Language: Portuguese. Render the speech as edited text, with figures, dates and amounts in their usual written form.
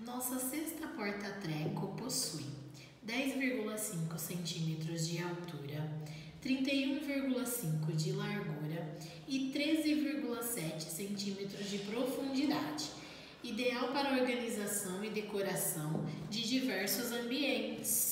Nossa sexta porta-treco possui 10,5 centímetros de altura, 31,5 de largura e 13,7 centímetros de profundidade, ideal para organização e decoração de diversos ambientes.